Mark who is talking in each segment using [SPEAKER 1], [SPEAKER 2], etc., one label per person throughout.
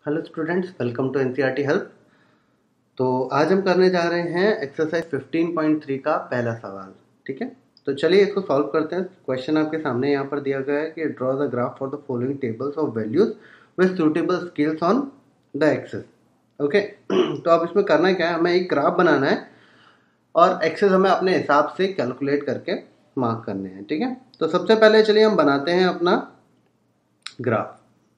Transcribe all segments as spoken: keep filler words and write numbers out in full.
[SPEAKER 1] Hello students, welcome to NCERT help. तो आज हम करने जा रहे हैं एक्सरसाइज फिफ्टीन पॉइंट थ्री का पहला सवाल। ठीक है, तो चलिए इसको सॉल्व करते हैं। क्वेश्चन आपके सामने यहाँ पर दिया गया है कि draw the graph for the following tables of values with suitable scales on the axes. Okay, तो अब इसमें करना क्या है, हमें एक ग्राफ बनाना है और एक्सेस हमें अपने हिसाब से कैलकुलेट करके मार्क करने हैं। ठीक है, तो सबसे पहले चलिए हम बनाते हैं अपना ग्राफ।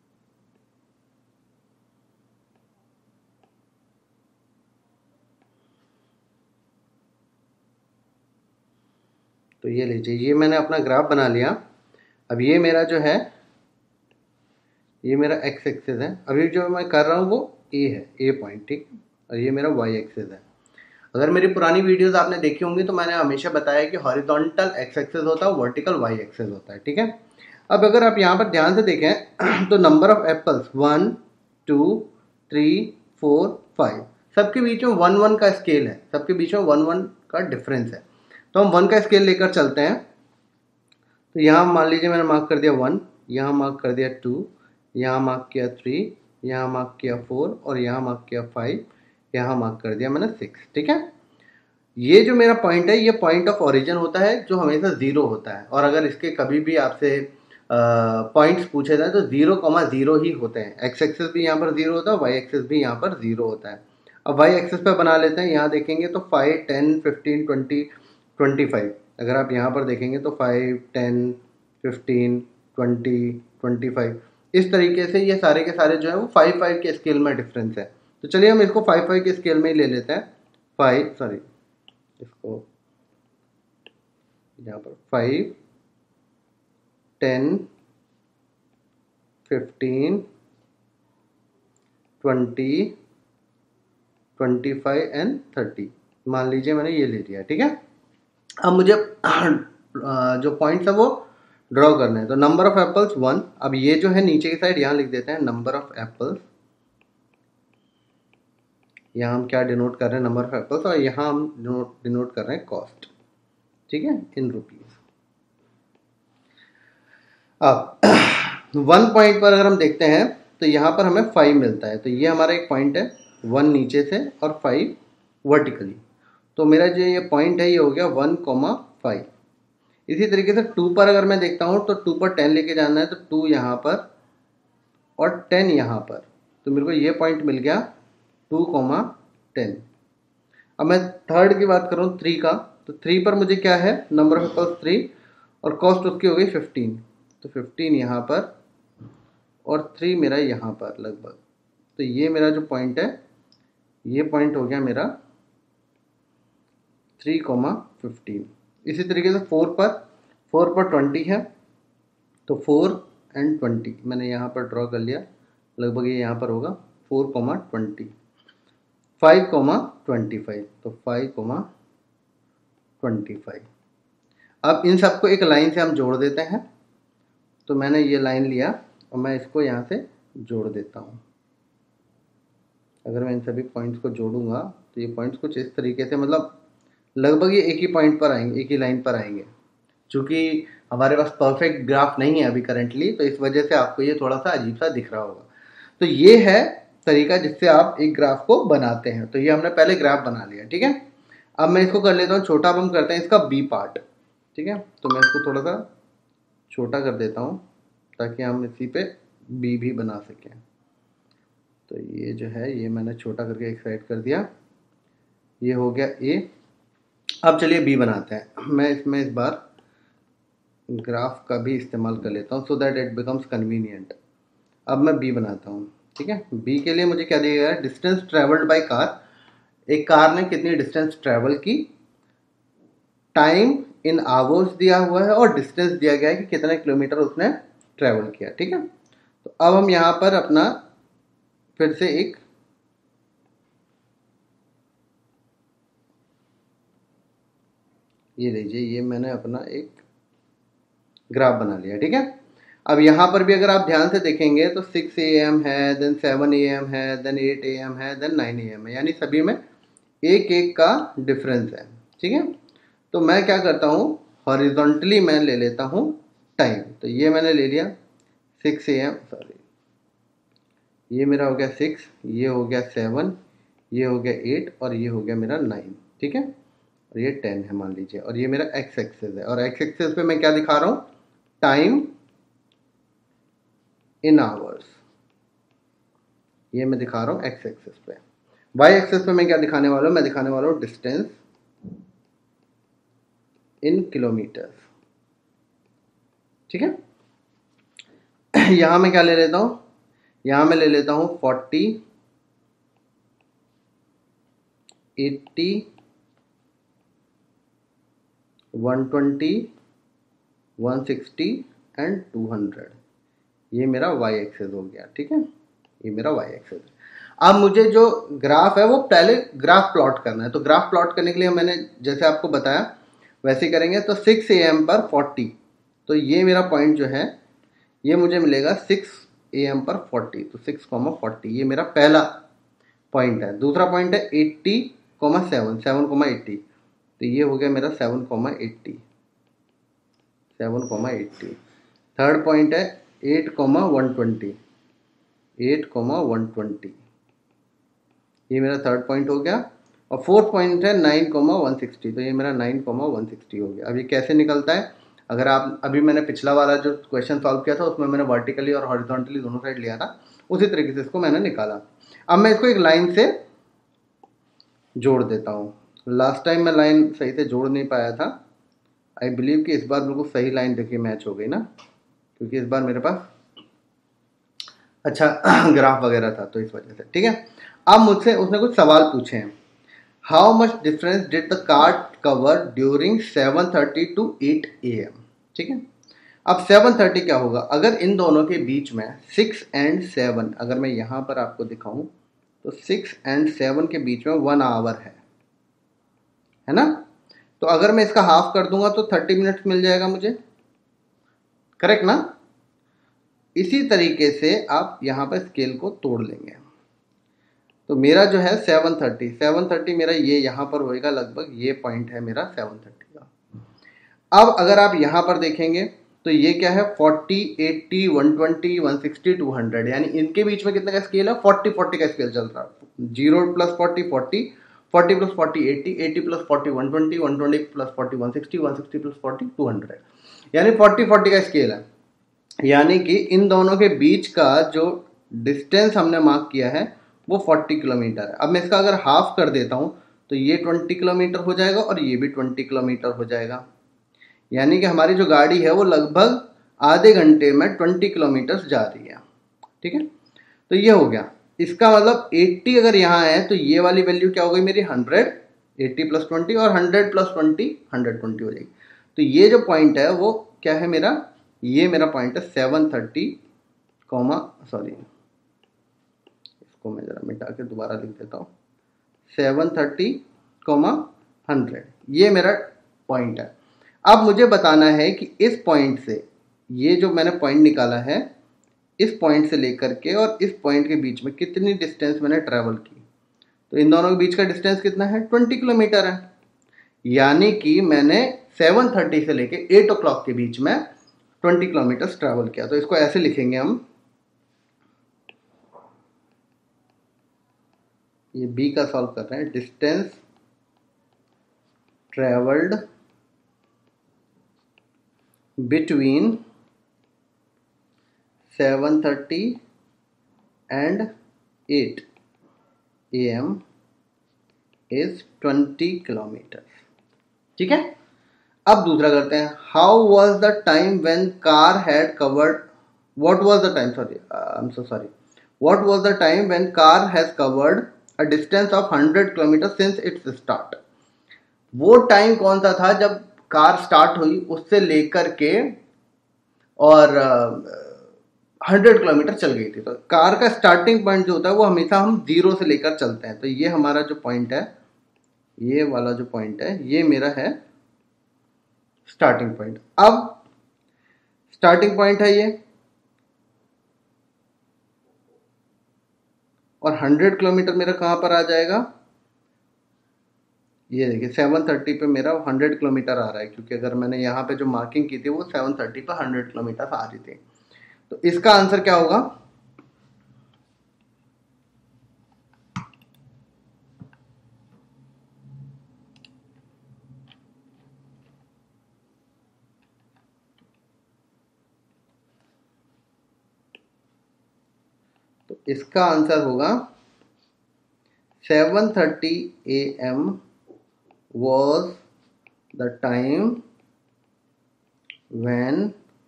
[SPEAKER 1] तो ये लीजिए, ये मैंने अपना ग्राफ बना लिया। अब ये मेरा जो है, ये मेरा एक्स एक्सिस है। अभी जो मैं कर रहा हूँ वो ए है, ए पॉइंट। ठीक, और ये मेरा वाई एक्सिस है। अगर मेरी पुरानी वीडियोस आपने देखी होंगी तो मैंने हमेशा बताया कि हॉरिजॉन्टल एक्स एक्सिस होता है, वर्टिकल वाई एक्सिस होता है। ठीक है, अब अगर आप यहाँ पर ध्यान से देखें तो number of apples one two three four five, सबके बीच में वन वन का स्केल है, सबके बीच में वन वन का डिफरेंस है। तो हम वन का स्केल लेकर चलते हैं। तो यहाँ मान लीजिए मैंने मार्क कर दिया वन, यहाँ मार्क कर दिया टू, यहाँ मार्क किया थ्री, यहाँ मार्क किया फोर और यहाँ मार्क किया फाइव, यहाँ मार्क कर दिया मैंने सिक्स। ठीक है, ये जो मेरा पॉइंट है ये पॉइंट ऑफ ओरिजिन होता है जो हमेशा जीरो होता है। और अगर इसके कभी भी आपसे पॉइंट्स पूछे जाए तो जीरो कॉमा जीरो ही होते हैं। एक्स एक्सिस भी यहाँ पर जीरो होता है, वाई एक्सिस भी यहाँ पर जीरो होता है। अब वाई एक्सिस पे बना लेते हैं। यहाँ देखेंगे तो five ten fifteen twenty twenty five, अगर आप यहाँ पर देखेंगे तो five ten fifteen twenty twenty five, इस तरीके से ये सारे के सारे जो है वो फाइव फाइव के स्केल में डिफरेंस है। तो चलिए हम इसको फाइव फाइव के स्केल में ही ले लेते हैं। फाइव सॉरी इसको यहाँ पर five ten fifteen twenty twenty five and thirty मान लीजिए मैंने ये ले लिया। ठीक है, अब मुझे जो पॉइंट्स है वो ड्रॉ करने हैं। तो नंबर ऑफ एप्पल्स वन। अब ये जो है नीचे की साइड यहाँ लिख देते हैं नंबर ऑफ एप्पल्स। यहाँ हम क्या डिनोट कर रहे हैं, नंबर ऑफ एप्पल्स, और यहाँ हम डिनोट कर रहे हैं कॉस्ट। ठीक है, इन रुपीज। अब वन पॉइंट पर अगर हम देखते हैं तो यहाँ पर हमें फाइव मिलता है। तो ये हमारा एक पॉइंट है, वन नीचे से और फाइव वर्टिकली। तो मेरा जो ये पॉइंट है ये हो गया वन कॉमा फाइव। इसी तरीके से टू पर अगर मैं देखता हूँ तो टू पर टेन लेके जाना है, तो टू यहाँ पर और टेन यहाँ पर। तो मेरे को ये पॉइंट मिल गया टू कॉमा टेन। अब मैं थर्ड की बात करूँ थ्री का, तो थ्री पर मुझे क्या है, नंबर ऑफ एप्पल्स थ्री और कॉस्ट उसकी हो गई फिफ्टीन। तो फिफ्टीन यहाँ पर और थ्री मेरा यहाँ पर लगभग। तो ये मेरा जो पॉइंट है ये पॉइंट हो गया मेरा थ्री कॉमा फिफ्टीन। इसी तरीके से फोर पर फोर पर ट्वेंटी है, तो फोर एंड ट्वेंटी मैंने यहाँ पर ड्रॉ कर लिया। लगभग ये यहाँ पर होगा four comma twenty. Five comma twenty five, तो फाइव कॉमा ट्वेंटी फाइव। अब इन सबको एक लाइन से हम जोड़ देते हैं। तो मैंने ये लाइन लिया और मैं इसको यहाँ से जोड़ देता हूँ। अगर मैं इन सभी पॉइंट्स को जोड़ूंगा तो ये पॉइंट्स कुछ इस तरीके से, मतलब लगभग ये एक ही पॉइंट पर आएंगे, एक ही लाइन पर आएंगे। चूँकि हमारे पास परफेक्ट ग्राफ नहीं है अभी करंटली, तो इस वजह से आपको ये थोड़ा सा अजीब सा दिख रहा होगा। तो ये है तरीका जिससे आप एक ग्राफ को बनाते हैं। तो ये हमने पहले ग्राफ बना लिया। ठीक है, अब मैं इसको कर लेता हूँ छोटा। अब हम करते हैं इसका बी पार्ट। ठीक है, तो मैं इसको थोड़ा सा छोटा कर देता हूँ ताकि हम इसी पे बी भी बना सकें। तो ये जो है ये मैंने छोटा करके एक साइड कर दिया। ये हो गया ए। अब चलिए बी बनाते हैं। मैं इसमें इस बार ग्राफ का भी इस्तेमाल कर लेता हूँ so that it becomes convenient. अब मैं बी बनाता हूँ। ठीक है, बी के लिए मुझे क्या दिया गया है, डिस्टेंस ट्रेवल्ड बाय कार। एक कार ने कितनी डिस्टेंस ट्रेवल की, टाइम इन आवर्स दिया हुआ है और डिस्टेंस दिया गया है कि कितने किलोमीटर उसने ट्रेवल किया। ठीक है, तो अब हम यहाँ पर अपना फिर से एक ये लीजिए, ये मैंने अपना एक ग्राफ बना लिया। ठीक है, अब यहाँ पर भी अगर आप ध्यान से देखेंगे तो सिक्स ए एम है, देन सेवन ए एम है, देन एट ए एम है, देन नाइन ए एम है, यानी सभी में एक एक का डिफरेंस है। ठीक है, तो मैं क्या करता हूँ, हॉरिजॉन्टली मैं ले लेता हूँ टाइम। तो ये मैंने ले लिया सिक्स ए एम सॉरी ये मेरा हो गया सिक्स, ये हो गया सेवन, ये हो गया एट और ये हो गया मेरा नाइन, ठीक है। और ये टेन है मान लीजिए, और ये मेरा एक्स एक्सेस है, और एक्स एक्सेस पे मैं क्या दिखा रहा हूँ, टाइम इन आवर्स, ये मैं दिखा रहा हूँ एक्स एक्सेस पे। वाई एक्सेस पे मैं क्या दिखाने वाला हूँ, मैं दिखाने वाला हूँ डिस्टेंस इन किलोमीटर्स, ठीक है। यहां मैं क्या ले लेता हूं, यहां मैं ले लेता हूं forty, eighty, one twenty, one sixty and two hundred. ये मेरा वाई एक्सेस हो गया, ठीक है, ये मेरा वाई एक्सेस है। अब मुझे जो ग्राफ है वो पहले ग्राफ प्लॉट करना है, तो ग्राफ प्लॉट करने के लिए मैंने जैसे आपको बताया वैसे ही करेंगे। तो सिक्स ए एम पर फोर्टी, तो ये मेरा पॉइंट जो है ये मुझे मिलेगा सिक्स ए एम पर फोर्टी, तो सिक्स कॉमा फोर्टी ये मेरा पहला पॉइंट है। दूसरा पॉइंट है eighty comma seven, seven comma eighty, तो ये हो गया मेरा seven comma eighty, seven comma eighty. Third point है eight comma one twenty, eight comma one twenty, ये मेरा थर्ड पॉइंट हो गया। और फोर्थ पॉइंट है नाइन कॉमा वन सिक्सटी, तो ये मेरा नाइन कॉमा वन सिक्सटी हो गया। अब ये कैसे निकलता है, अगर आप अभी मैंने पिछला वाला जो क्वेश्चन सॉल्व किया था उसमें मैंने वर्टिकली और हॉरिजॉन्टली दोनों साइड लिया था, उसी तरीके से इसको मैंने निकाला। अब मैं इसको एक लाइन से जोड़ देता हूँ। लास्ट टाइम मैं लाइन सही से जोड़ नहीं पाया था, आई बिलीव कि इस बार बिल्कुल सही लाइन देखिए मैच हो गई ना, क्योंकि इस बार मेरे पास अच्छा ग्राफ वगैरह था तो इस वजह से, ठीक है। अब मुझसे उसने कुछ सवाल पूछे हैं। How much difference did the car cover during seven thirty to eight A M, ठीक है। अब सेवन थर्टी क्या होगा, अगर इन दोनों के बीच में सिक्स एंड सेवन, अगर मैं यहाँ पर आपको दिखाऊं तो सिक्स एंड सेवन के बीच में वन आवर है है ना। तो अगर मैं इसका हाफ कर दूंगा तो थर्टी मिनट्स मिल जाएगा मुझे, करेक्ट ना। इसी तरीके से आप यहाँ पर स्केल को तोड़ लेंगे। तो मेरा जो है सेवन थर्टी, सेवन थर्टी मेरा ये यहाँ पर होएगा, लगभग ये पॉइंट है मेरा सेवन थर्टी का। अब अगर आप यहाँ पर देखेंगे तो ये क्या है, forty, eighty, one twenty, one sixty, two hundred, यानी इनके बीच में कितने का स्केल है, फोर्टी फोर्टी का स्केल चल रहा है। Zero plus forty forty, forty plus forty eighty, eighty plus forty one twenty, one twenty plus forty one sixty, one sixty plus forty two hundred, यानी फोर्टी फोर्टी का scale है। यानी कि इन दोनों के बीच का जो डिस्टेंस हमने मार्क किया है वो फोर्टी किलोमीटर है। अब मैं इसका अगर हाफ कर देता हूँ तो ये ट्वेंटी किलोमीटर हो जाएगा और ये भी ट्वेंटी किलोमीटर हो जाएगा, यानी कि हमारी जो गाड़ी है वो लगभग आधे घंटे में ट्वेंटी किलोमीटर जा रही है, ठीक है। तो ये हो गया, इसका मतलब एट्टी अगर यहाँ है तो ये वाली वैल्यू क्या हो गई मेरी हंड्रेड, एट्टी प्लस ट्वेंटी, और hundred plus twenty hundred twenty हो जाएगी। तो ये जो पॉइंट है वो क्या है मेरा, ये मेरा पॉइंट है सेवन थर्टी कॉमा, सॉरी इसको मैं ज़रा मिटा के दोबारा लिख देता हूँ, सेवन थर्टी कॉमा हंड्रेड, ये मेरा पॉइंट है। अब मुझे बताना है कि इस पॉइंट से, ये जो मैंने पॉइंट निकाला है, इस पॉइंट से लेकर के और इस पॉइंट के बीच में कितनी डिस्टेंस मैंने ट्रैवल की। तो इन दोनों के बीच का डिस्टेंस कितना है, ट्वेंटी किलोमीटर है, यानी कि मैंने सेवन थर्टी से लेके एट ओ क्लॉक के बीच में ट्वेंटी किलोमीटर ट्रैवल किया। तो इसको ऐसे लिखेंगे हम, ये बी का सॉल्व कर रहे हैं, distance travelled between seven thirty and eight A M is twenty kilometre, ठीक है। अब दूसरा करते हैं, how was the time when car had covered, what was the time, sorry I am so sorry, what was the time when car has covered a distance of hundred kilometre since its start. वो time कौन सा था जब car start हुई उससे लेकर के और हंड्रेड किलोमीटर चल गई थी। तो कार का स्टार्टिंग पॉइंट जो होता है वो हमेशा हम जीरो से लेकर चलते हैं। तो ये हमारा जो पॉइंट है, ये वाला जो पॉइंट है, ये मेरा है स्टार्टिंग पॉइंट। अब स्टार्टिंग पॉइंट है ये, और हंड्रेड किलोमीटर मेरा कहाँ पर आ जाएगा, ये देखिए सेवन थर्टी पे मेरा हंड्रेड किलोमीटर आ रहा है, क्योंकि अगर मैंने यहाँ पे जो मार्किंग की थी वो सेवन थर्टी पे हंड्रेड किलोमीटर आ रही थी। तो इसका आंसर क्या होगा, इसका आंसर होगा seven thirty A M was the time when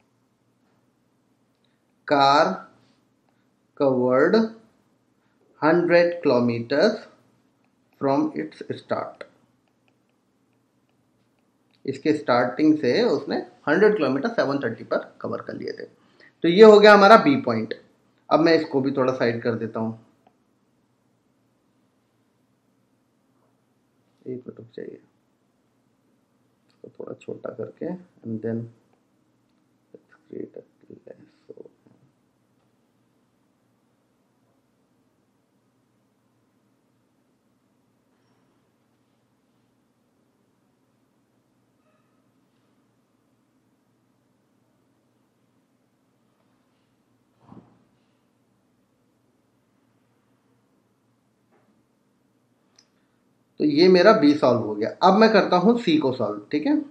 [SPEAKER 1] car covered hundred kilometres from its start. इसके स्टार्टिंग से उसने हंड्रेड किलोमीटर सेवन थर्टी पर कवर कर लिए थे। तो ये हो गया हमारा बी पॉइंट। अब मैं इसको भी थोड़ा साइड कर देता हूं, एक मिनट रुक जाइए, इसको थोड़ा छोटा करके and then create a less. तो ये मेरा बी सॉल्व हो गया। अब मैं करता हूं सी को सॉल्व, ठीक है।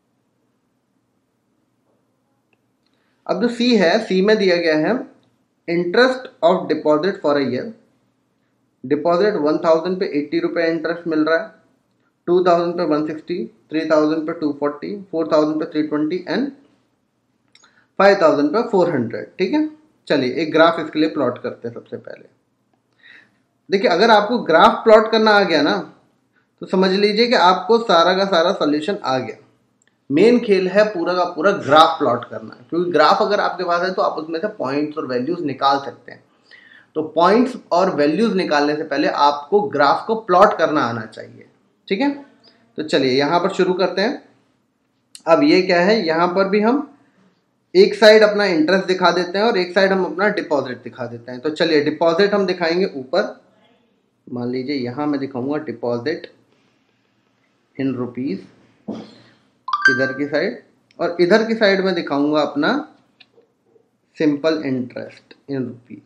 [SPEAKER 1] अब जो सी है, सी में दिया गया है interest of deposit for a year. Deposit one thousand पे एट्टी रुपए इंटरेस्ट मिल रहा है, टू थाउजेंड पे वन सिक्सटी, थ्री थाउजेंड पे टू फोर्टी, फोर थाउजेंड पे three twenty and five thousand पे फोर हंड्रेड, ठीक है। चलिए एक ग्राफ इसके लिए प्लॉट करते हैं। सबसे पहले देखिए, अगर आपको ग्राफ प्लॉट करना आ गया ना, तो समझ लीजिए कि आपको सारा का सारा सॉल्यूशन आ गया। मेन खेल है पूरा का पूरा ग्राफ प्लॉट करना, क्योंकि ग्राफ अगर आपके पास है तो आप उसमें से पॉइंट्स और वैल्यूज निकाल सकते हैं। तो पॉइंट्स और वैल्यूज निकालने से पहले आपको ग्राफ को प्लॉट करना आना चाहिए, ठीक है। तो चलिए यहां पर शुरू करते हैं। अब ये क्या है, यहां पर भी हम एक साइड अपना इंटरेस्ट दिखा देते हैं और एक साइड हम अपना डिपॉजिट दिखा देते हैं। तो चलिए डिपॉजिट हम दिखाएंगे ऊपर। मान लीजिए यहां मैं दिखाऊंगा डिपॉजिट इन रुपीस इधर की साइड, और इधर की साइड में दिखाऊंगा अपना सिंपल इंटरेस्ट इन रुपीस।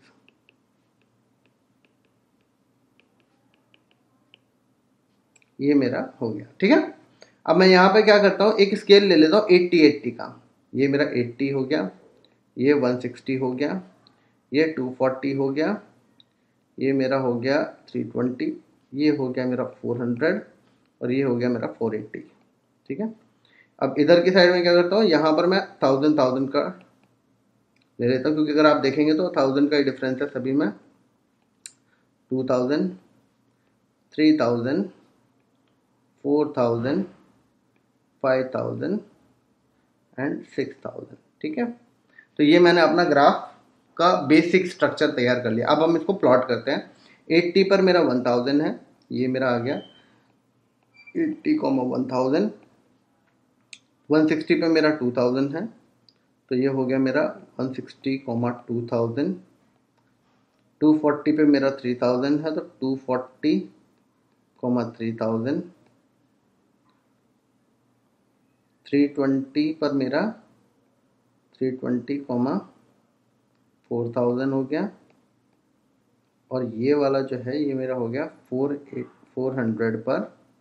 [SPEAKER 1] ये मेरा हो गया, ठीक है। अब मैं यहाँ पे क्या करता हूँ, एक स्केल ले लेता हूँ एट्टी एट्टी का। ये मेरा एट्टी हो गया, ये वन सिक्सटी हो गया, ये टू फोर्टी हो गया, ये मेरा हो गया थ्री ट्वेंटी, ये हो गया मेरा फोर हंड्रेड और ये हो गया मेरा फोर एट्टी, ठीक है। अब इधर की साइड में क्या करता हूँ, यहाँ पर मैं थाउजेंड थाउजेंड का ले लेता हूँ, क्योंकि अगर आप देखेंगे तो थाउजेंड का ही डिफरेंस है सभी में। Two thousand, three thousand, four thousand, five thousand and six thousand, ठीक है। तो ये मैंने अपना ग्राफ का बेसिक स्ट्रक्चर तैयार कर लिया। अब हम इसको प्लॉट करते हैं। एट्टी पर मेरा वन थाउजेंड है, ये मेरा आ गया eighty comma one thousand. One sixty पे मेरा टू थाउजेंड है, तो ये हो गया मेरा one sixty comma two thousand. Two forty पे मेरा थ्री थाउजेंड है, तो two forty comma three thousand. Three twenty पर मेरा three twenty comma four thousand हो गया, और ये वाला जो है ये मेरा हो गया फोर एट फोर हंड्रेड पर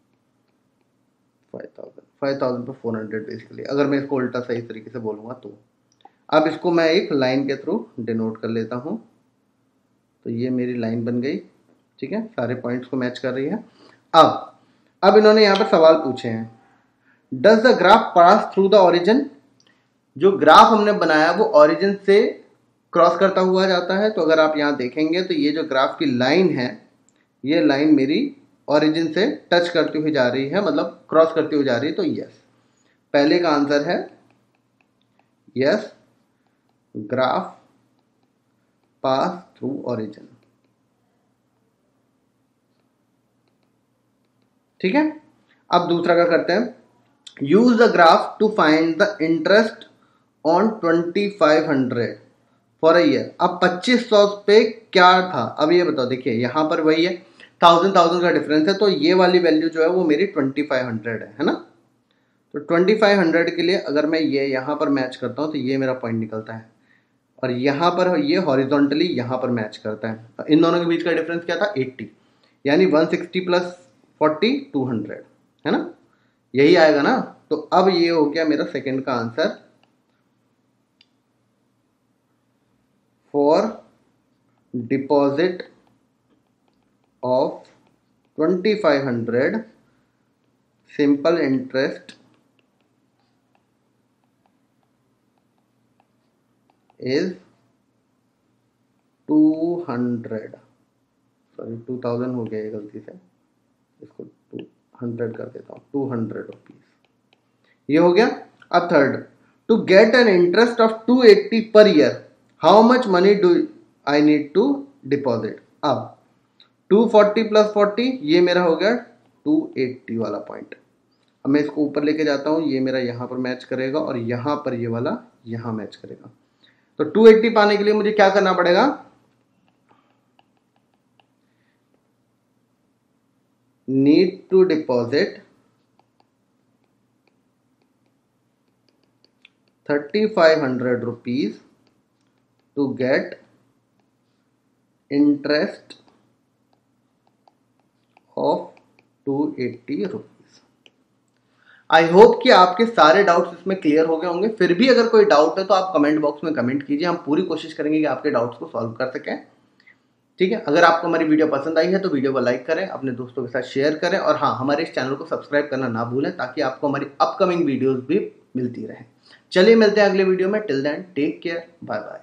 [SPEAKER 1] फाइव थाउजेंड, फाइव थाउजेंड पर फोर हंड्रेड बेसिकली, अगर मैं इसको उल्टा सही तरीके से बोलूँगा तो। अब इसको मैं एक लाइन के थ्रू डिनोट कर लेता हूँ। तो ये मेरी लाइन बन गई, ठीक है, सारे पॉइंट्स को मैच कर रही है। अब अब इन्होंने यहाँ पर सवाल पूछे हैं, does the graph pass through the origin. जो ग्राफ हमने बनाया वो ओरिजिन से क्रॉस करता हुआ जाता है। तो अगर आप यहाँ देखेंगे तो ये जो ग्राफ की लाइन है, ये लाइन मेरी ओरिजिन से टच करती हुई जा रही है, मतलब क्रॉस करती हुई जा रही है। तो यस, पहले का आंसर है yes, graph pass through origin, ठीक है। अब दूसरा क्या करते हैं, use the graph to find the interest on twenty five hundred for a year. अब पच्चीस सौ पे क्या था, अब ये बताओ। देखिए यहाँ पर वही है, थाउजेंड थाउजेंड का डिफरेंस है, तो ये वाली वैल्यू जो है वो मेरी ट्वेंटी फाइव हंड्रेड है है ना। तो ट्वेंटी फाइव हंड्रेड के लिए अगर मैं ये यहाँ पर मैच करता हूँ तो ये मेरा पॉइंट निकलता है, और यहाँ पर ये हॉरिजॉन्टली यहाँ पर मैच करता है। इन दोनों के बीच का डिफरेंस क्या था, एट्टी, यानी one sixty plus forty, two hundred, है ना, यही आएगा ना। तो अब ये हो गया मेरा सेकंड का answer for deposit of twenty five hundred, simple interest is two hundred, sorry two thousand हो गया ये गलती से, इसको टू हंड्रेड कर देता हूँ, टू हंड्रेड रुपीज ये हो गया। अब third, to get an interest of two eighty per year, how much money do I need to deposit. अब टू फोर्टी प्लस फोर्टी, ये मेरा हो गया टू एट्टी वाला पॉइंट। अब मैं इसको ऊपर लेके जाता हूँ, ये मेरा यहाँ पर मैच करेगा और यहाँ पर ये वाला यहाँ मैच करेगा। तो टू एट्टी पाने के लिए मुझे क्या करना पड़ेगा, need to deposit thirty five hundred rupees to get interest of two eighty rupees. I hope कि आपके सारे डाउट्स इसमें क्लियर हो गए होंगे। फिर भी अगर कोई डाउट है तो आप कमेंट बॉक्स में कमेंट कीजिए, हम पूरी कोशिश करेंगे कि आपके डाउट्स को सॉल्व कर सकें। ठीक है, अगर आपको हमारी वीडियो पसंद आई है तो वीडियो को लाइक करें, अपने दोस्तों के साथ शेयर करें और हाँ, हमारे इस चैनल को सब्सक्राइब करना ना भूलें ताकि आपको हमारी अपकमिंग वीडियोस भी मिलती रहे। चलिए मिलते हैं अगले वीडियो में, till then take care, bye bye.